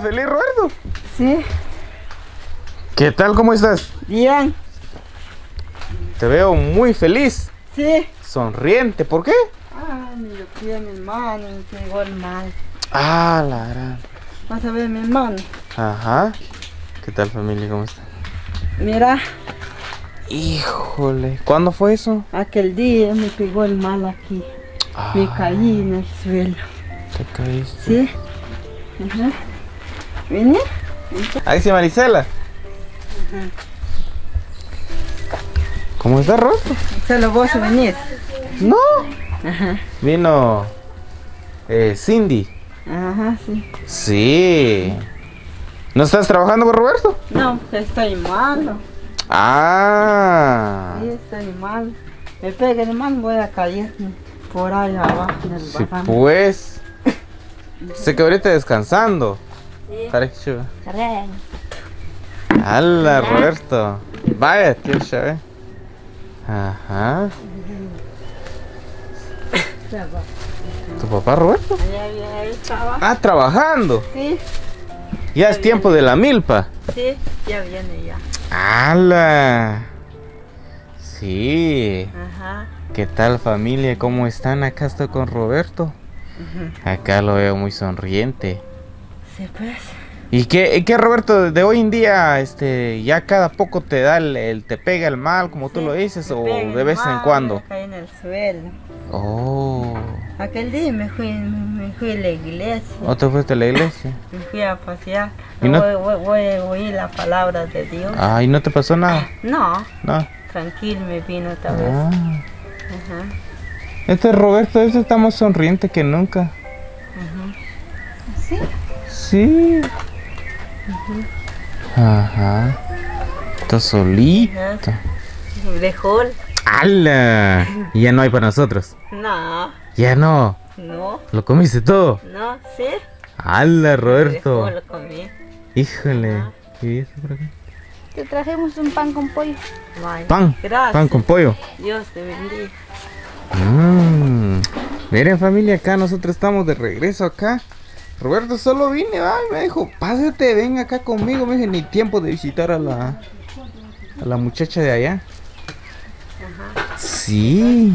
feliz, Roberto? Sí. ¿Qué tal? ¿Cómo estás? Bien. Te veo muy feliz. Sí. Sonriente. ¿Por qué? Ah, me lo pide mi hermano, me pegó el mal. Ah, la gran. Vas a ver mi hermano. Ajá. ¿Qué tal, familia? ¿Cómo está? Mira, Híjole. ¿Cuándo fue eso? aquel día me pegó el mal aquí. Me caí en el suelo. Te caíste. Sí. Ajá. ¿Viene? Ahí sí, Marisela. ¿Cómo está, Roberto? Solo vos venís. No. Ajá. Vino Cindy. Ajá, sí. Sí. ¿No estás trabajando con Roberto? No, estoy malo. Ah. Sí, estoy mal. Me pega el mal, voy a caer por ahí abajo en el Sí, barranco. pues. Sé que ahorita descansando. Sí. Para que chuva. ¡Hala, Roberto! Vaya, tío, chave. Ajá. ¿Tu papá, Roberto? Ahí estaba. Ah, trabajando. Sí, Ya es tiempo de la milpa. sí, ya viene ya. ¡Hala! Sí. Ajá. ¿Qué tal, familia? ¿Cómo están? Acá estoy con Roberto. Acá lo veo muy sonriente. Sí, pues. ¿Y qué, Roberto, de hoy en día, ya cada poco te da te pega el mal, como tú Sí, lo dices, me o pega el de vez en mal, cuando? me caí en el suelo. Oh. Aquel día me fui a la iglesia. ¿O te fuiste a la iglesia? Me fui a pasear. ¿Y no? Voy a oír la palabra de Dios. Ah, ¿y no te pasó nada? No, No. tranquilo me vino otra vez. Ah. Ajá. Roberto, está más sonriente que nunca. ¿Sí? Sí. Ajá. Está solito. Dejó. ¡Hala! Y ya no hay para nosotros. No, Ya no. no, ¿Lo comiste todo? no, sí. ¡Hala, Roberto! Dejó, lo comí. Híjole. Ajá. ¿Y eso por acá? Te trajimos un pan con pollo. Vaya. Pan. Gracias. Pan con pollo. Dios te bendiga. Miren, familia, acá nosotros estamos de regreso acá. Roberto solo vine, ay, me dijo, pásate, ven acá conmigo. Me dije, ni tiempo de visitar a la muchacha de allá. Sí.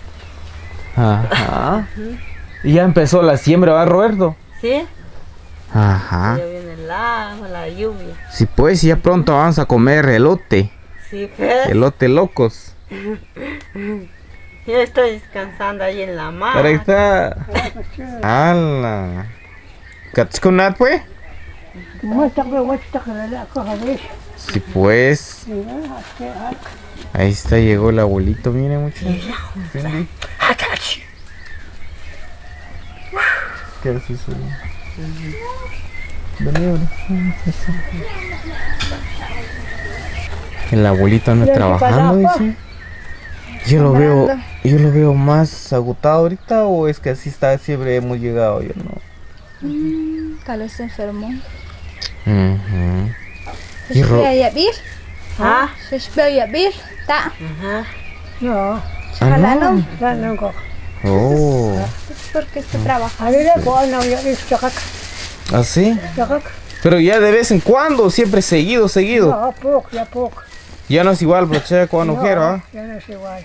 Ajá. Y ya empezó la siembra, ¿va, Roberto? ¿Sí? Ajá. Ya viene el agua, la lluvia. Sí, pues, ya pronto vamos a comer elote. Sí, pues. Elote locos. Yo estoy descansando ahí en la mar. Para está. ¡Hala! ¿Catskunat, pues? Sí, pues. Ahí está, llegó el abuelito, miren mucho. ¿Qué haces eso? El abuelito anda trabajando, dice. Yo lo veo más agotado ahorita, o es que así está, siempre hemos llegado, yo no. Tal vez se enfermó. Ujú. ¿Se espera ya vir? ¿Ah? ¿Se espera ya vir? ¿Ta? Ajá. Ah, Jalalo. Oh. Es porque está trabajando. ¿Así? Pero ya de vez en cuando, siempre seguido. Ya no es igual, pero che, cuando no quiero, ¿ah? Ya no es igual.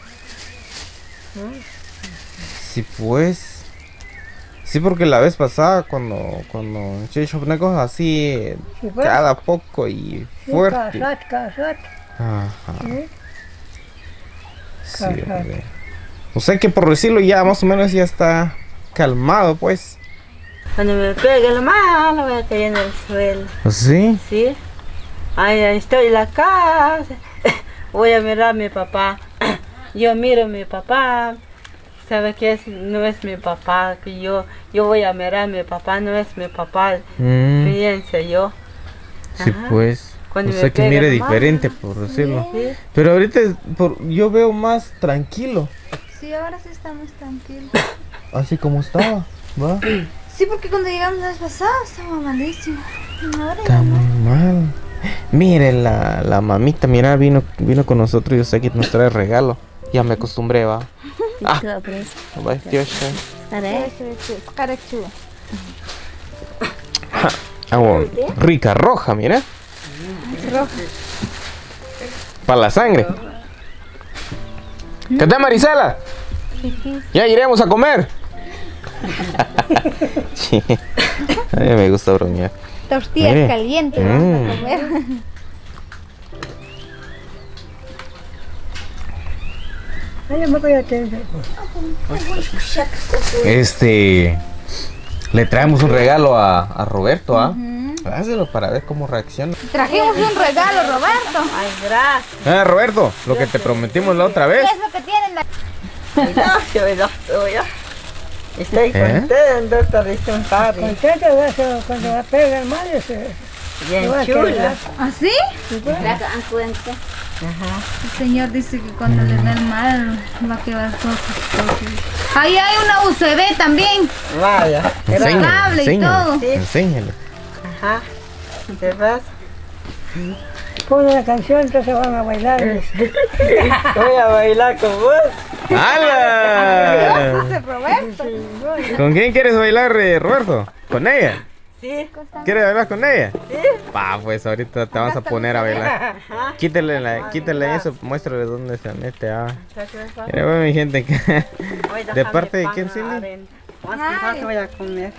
Sí, pues. Sí, porque la vez pasada, cuando yo ponía cosas así, Sí, pues. cada poco y fuerte. Casat. Ajá. ¿Sí? Sí, hombre. O sea que por decirlo ya más o menos ya está calmado, pues. Cuando me pegue el mal, voy a caer en el suelo. ¿Sí? ¿Sí? Ahí estoy en la casa. Voy a mirar a mi papá. Yo miro a mi papá. ¿Sabe qué es? No es mi papá. Que yo voy a mirar a mi papá. No es mi papá. Fíjense yo. Sí, Ajá. pues. Cuando O me sea que pega mire el mal. diferente, por decirlo. ¿Sí? Pero ahorita yo veo más tranquilo, Sí, ahora sí estamos tranquilos. así como estaba, ¿va? Sí, porque cuando llegamos la vez pasada estaba malísimo. Ahora Está muy mal. Mire, la mamita, mira, vino con nosotros. Yo sé que nos trae regalo. Ya me acostumbré, va. Ah, va, Dios. Agua rica, roja, mira. Es roja. Para la sangre. ¿Qué tal, Marisela? Ya iremos a comer. Sí. A mí me gusta bromear. Tortillas Mire. calientes. Vamos a comer. Le traemos un regalo a Roberto, ¿ah? Hácelo para ver cómo reacciona. Trajimos un regalo, Roberto. Ay, gracias. Ah, Roberto, lo que te prometimos la otra vez. ¿Qué es lo que tienen? Estoy contento, Torristón Pari. Contento cuando va a pegar mal ese. Bien va a chula. quedar. ¿Así? El señor dice que cuando le da el mal va a quedar todo. Ahí hay una USB también. Vaya. Cable y todo. Sí. Enséñale. Ajá. ¿Te vas? Pone la canción, entonces van a bailar. Voy a bailar con vos. ¡Hala! Ese es Roberto. ¿Con quién quieres bailar, Roberto? ¿Con ella? Sí. ¿Quieres bailar con ella? Sí. Pa, pues ahorita te vamos a poner a bailar. Ajá. Quítale eso, muéstrale dónde se mete. Mira, bueno, mi gente. ¿De parte de quién, Cindy? Vamos a pensar que voy a comer.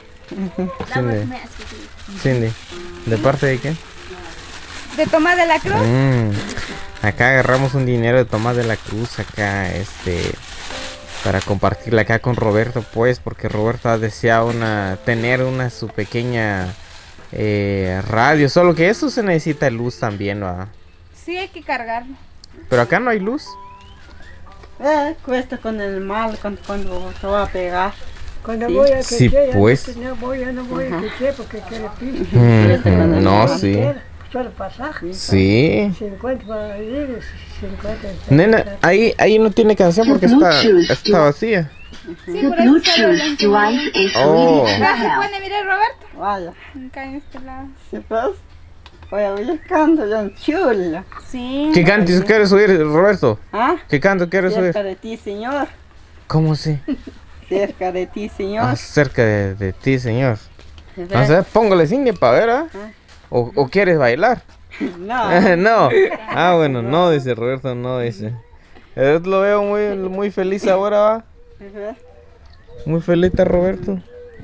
Cindy. ¿De parte de quién? De Tomás de la Cruz. Acá agarramos un dinero de Tomás de la Cruz acá, para compartirla acá con Roberto, pues, porque Roberto ha deseado tener su pequeña radio, solo que eso se necesita luz también, ¿va? Sí, hay que cargarlo. Pero acá no hay luz. Cuesta con el mal cuando se va a pegar. Cuando Sí. voy a que Sí, quiera, pues. no voy a que quiera porque quiere piso. No, sí. Solo pasaje. Sí. 50 para ir, 50. Nena, ahí no tiene canción porque está vacía. Sí, por eso solo lo encima. Oh. Acá se pone, mire Roberto. Vaya. Acá en este lado. ¿Sí pues? Voy a oír canto bien chulo. Sí. ¿Qué canto quieres subir, Roberto? ¿Ah? ¿Qué canto quieres subir? Cerca de ti, Señor. ¿Cómo así? Cerca de ti, Señor. Acerca de ti, señor. ¿Ves? O sea, póngale Cindy para ver, ¿ah? ¿O quieres bailar? No. No. Ah, bueno, no, dice Roberto, no, dice. Yo lo veo muy feliz ahora, ¿va? ¿Ves? Muy feliz está Roberto.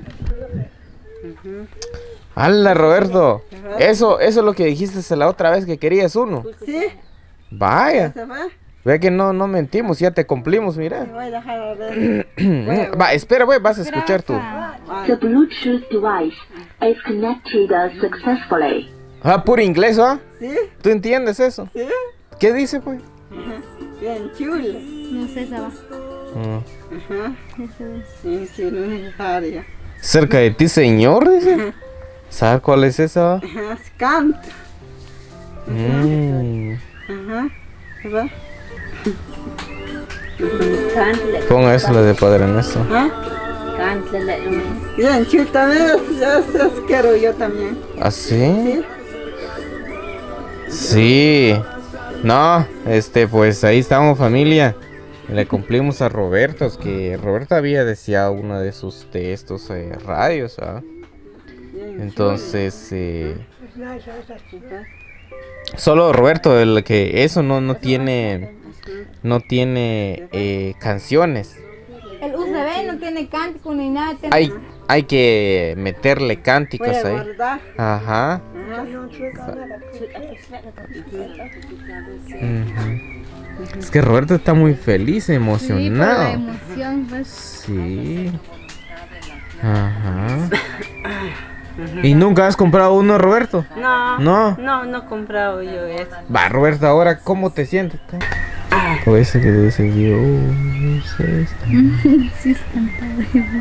¡Hala, Roberto! Eso es lo que dijiste la otra vez que querías uno. ¿Sí? Vaya. ¿Se va? Ve que no mentimos, ya te cumplimos, mira. Voy a dejar a ver. Va, espera, güey, vas a escuchar tú. The Bluetooth device is connected successfully. Ah, puro inglés, ¿va? ¿Sí? ¿Tú entiendes eso? ¿Sí? ¿Qué dice, pues? Bien chulo. No sé, esa va. Ajá. Eso es. Bien chulo, necesario. Cerca de ti, señor, dice. ¿Sabes cuál es esa? Ajá, es canto. Ajá. ¿Se va? Ponga eso la de Padre Nuestro. ¿Ah? Bien chulo también, ya quiero yo también. ¿Ah, sí? Sí. No, pues ahí estamos, familia. Le cumplimos a Roberto, es que Roberto había deseado uno de estos radios, ¿ah? Entonces, solo Roberto, el que eso no tiene canciones. El USB no tiene cántico ni nada. Hay que meterle Voy cánticos a ahí. guardar. Ajá. Ajá. Es que Roberto está muy feliz, Sí, por la emocionado. emoción, pues. Sí. Ajá. ¿Y nunca has comprado uno, Roberto? No. No. No he comprado yo eso. Va, Roberto, ahora, ¿cómo te sientes? O ese que dice Dios está. Sí, es cantado.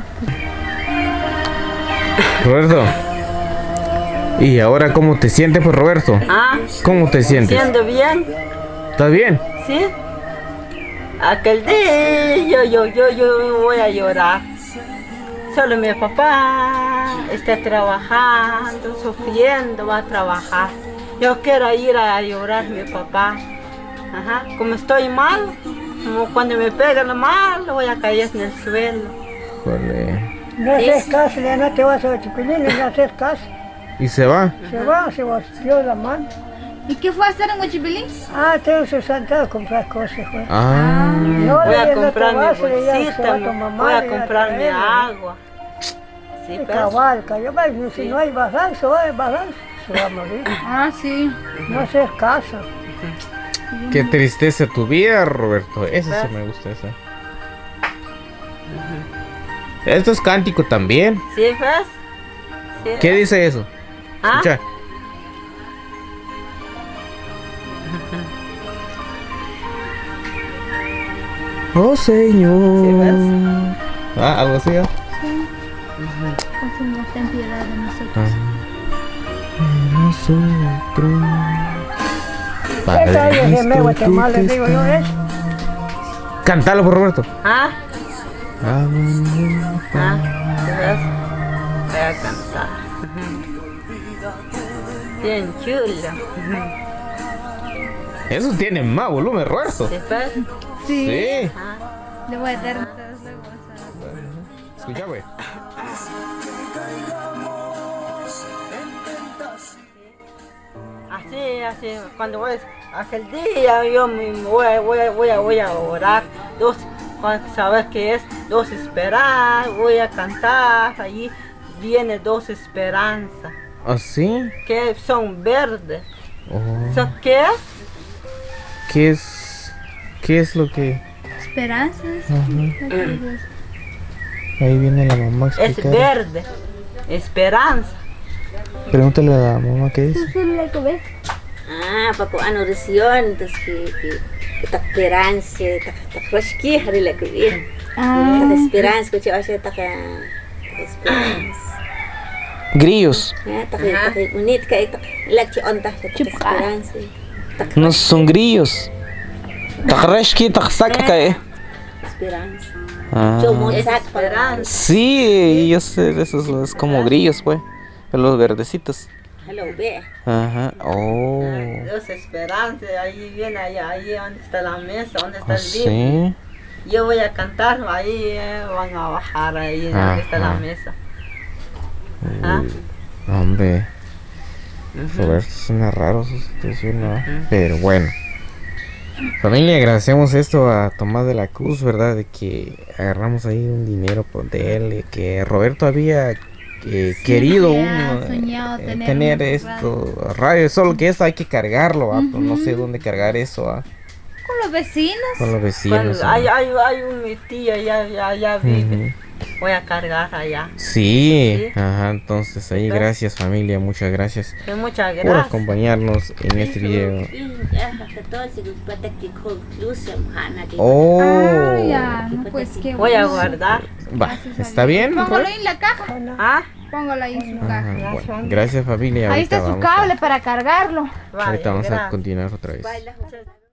Roberto. ¿Y ahora cómo te sientes, pues, Roberto? Ah, ¿Cómo te sientes? siendo bien. ¿Estás bien? ¿Sí? Aquel día yo voy a llorar. Solo mi papá está trabajando, sufriendo, va a trabajar. Yo quiero ir a llorar a mi papá. Ajá. Como estoy mal, como cuando me pegan mal, voy a caer en el suelo. Joder. No haces caso, ya no te vas a Chipilín, no haces caso. ¿Y se va? Se volteó la mano. ¿Y qué fue a hacer en Huachipilín? Tengo su santa a comprar cosas, güey. Voy a comprar mi bolsita, bolsita, voy a comprar mi agua. Sí, Y pues. cabalca, yo bueno, si no hay balance, se va a morir. Sí. No hacer caso. Qué tristeza tu vida, Roberto. Esa sí me gusta, esa. Esto es cántico también. Sí, pues. Sí. ¿Qué dice eso? Escucha. Oh Señor. Algo así, ¿eh? Oh Señor, ten piedad de nosotros. Nosotros. Esa es de Guatemala, les digo yo eso. Cántalo por Roberto. ¿Sí ves? Voy a cantar. Bien chulo. Eso tiene más volumen, Roberto. ¿Sí, pues? Sí. Sí. Le voy a dar ustedes luego. Escucha, güey. Así, cuando voy aquel día yo me voy a orar, saber qué es, dos esperanzas, voy a cantar, allí viene dos esperanzas, ¿Así? que son verdes. Oh. ¿Qué es? ¿Qué es lo que...? Esperanzas. Ahí viene la mamá a Es explicar. verde, esperanza. Pregúntale a la mamá qué es. Paku anu resión, terus que tak esperanza, tak roski hari lek bien. Tak esperanza, que yo tak esperanza. Grillos. Tak unit kayak tak lek on tak esperanza. No son grillos. Takreshki, taksaka, Esperanza. Es esperanza. Sí, yo sé, esos es como grillos, pues. Los verdecitos. Hello, ve. Ajá. Oh. Dos esperanzas, ahí viene, ahí donde está la mesa, donde está el Sí. libro. Yo voy a cantar, ahí van a bajar, ahí donde está la mesa. Hombre. Roberto suena raro su situación, ¿no? Pero bueno. Familia, agradecemos esto a Tomás de la Cruz, ¿verdad? De que agarramos ahí un dinero de él, que Roberto había querido soñado tener esto, radio, solo que esto hay que cargarlo, pero no sé dónde cargar eso, Con los vecinos. con los vecinos. Hay mi tía, ya vive. Voy a cargar allá. Sí, ajá, entonces ahí gracias familia, muchas gracias Muchas por gracias. acompañarnos en este video. Oh. Ya, no, pues qué Voy a bueno. guardar. Va, ¿está bien? Póngalo ahí en la caja. ¿Ah? Ahí en su caja. Ajá, bueno, gracias familia. Ahí Ahorita está su vamos cable para cargarlo. ahorita vamos a gracias. continuar otra vez. Baila.